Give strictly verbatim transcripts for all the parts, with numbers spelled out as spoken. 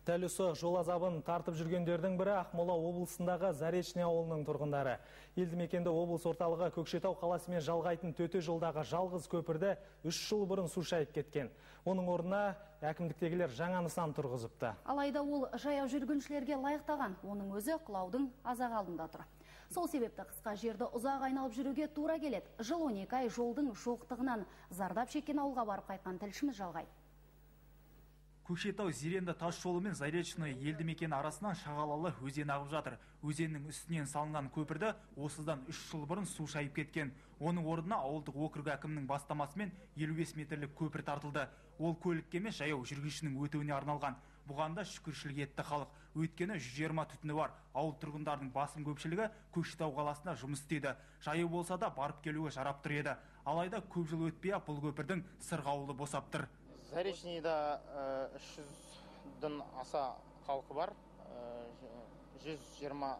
Дәл осы жол азабын тартып жүргендердің бірі Ақмола облысындағы Заречный ауылының тұрғындары. Елді мекенді облыс орталығы Көкшетау қаласымен жалғайтын төте жолдағы жалғыз көпірді үш жыл бұрын су шайып кеткен. Оның орнына әкімдіктегілер жаңа нысан тұрғызыпты. Алайда ол жаяу жүргіншілерге лайықтаған, оның өзі құлаудың азақ алдында тұр. Сол себепті қысқа жерді ұзақ айналып жүруге тура келеді. Жыл он екі ай жолдың жоқтығынан зардап шеккен ауылға барып қайтқан тілшіміз жалғайды. Көкшетау Зеренді тас жолы мен Заречный елді мекен арасынан шағалалы өзен ағып жатыр. Өзеннің үстінен салынған көпірді осыдан үш жыл бұрын су шайып кеткен. Оның орнына ауылдық округ әкімінің бастамасымен елу бес метрлік көпір тартылды. Ол көлікке емес, жаяу жүргіншінің өтуіне арналған. Бұған да шүкіршілік етті халық. Өйткені жүз жиырма түтіні бар. Ауыл тұрғындарының басым көпшілігі Көкшетау қаласында жұмыс істейді. Жаяу болса да барып келуге жарап тұр еді. Алайда көп жыл өтпей бұл көпірдің сырғауылы босап тұр. Заречныйда үш жүзден аса халқы бар, жүз жиырма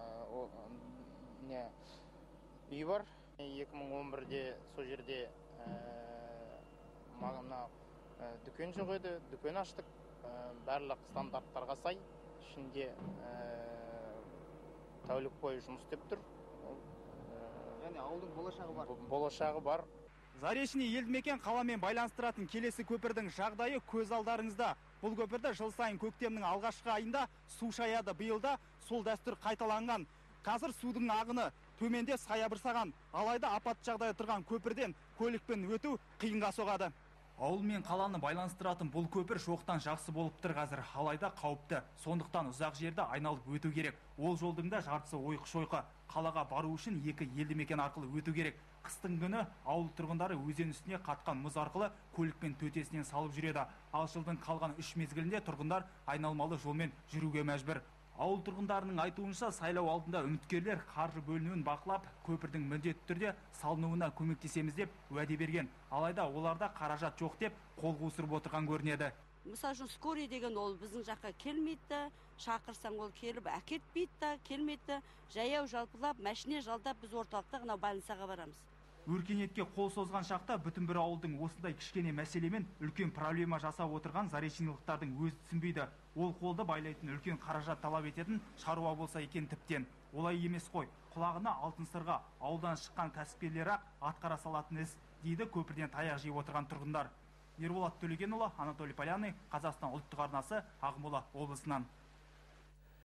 үй бар. екі мың он бірде сол жерде мағына дүкен жоқ еді, дүкен аштық, барлық стандарттарға сай, ішінде тәулік бойы жұмыс істеп тұр. Яғни ауылдың болашағы бар. Болашағы бар. Заречный елді мекен қаламен байланыстыратын келесі көпірдің жағдайы көз алдарыңызда. Бұл көпірді жыл сайын көктемнің алғашқы айында су шаяды. Биылда сол дәстүр қайталанған. Қазір судың ағыны төменде саябырсаған. Алайда апат жағдайы тұрған көпірден көлікпен өту қиынға соғады. Ауыл мен қаланы байланыстыратын бұл көпір жоқтан жақсы болып тұр қазір. Алайда қауіпті. Сондықтан ұзақ жерді айналып өту керек. Ол жолдың да жартысы ойқы-шойқы. Қалаға бару үшін екі елді мекен арқылы өту керек. Қыстың күні ауыл тұрғындары өзен үстіне қатқан мұз арқылы көлікпен төтесінен салып жүреді. Ал жылдың қалған үш мезгілінде тұрғындар айналмалы жолмен жүруге мәжбүр. Ауыл тұрғындарының айтуынша, сайлау алдында үміткерлер қаржы бөлінуін бақылап, көпірдің міндетті түрде салынуына көмектесеміз деп уәде берген. Алайда оларда қаражат жоқ деп қол қусырып отырған көрінеді. Мысалы үшін скорый деген ол біздің жаққа келмейді, шақырсаң ол келіп әкетпейді, келмейді. Жаяу жалпылап, мәшіне жалдап біз орталықта ғана больницаға барамыз. Өркениетке қол созған шақта бүтін бір ауылдың осындай кішкене мәселемен үлкен проблема жасап отырған заречныйлықтардың өзі түсінбейді. Ол қолды байлайтын үлкен қаражат талап ететін шаруа болса екен тіптен. Олай емес қой. Құлағына алтын сырға ауылдан шыққан кәсіпкерлер ақ атқара салатын іс, дейді көпірден таяқ жеп отырған тұрғындар. Ерболат Төлегенұлы, Анатолий Поляный, Қазақстан ұлттық арнасы, Ақмола облысынан.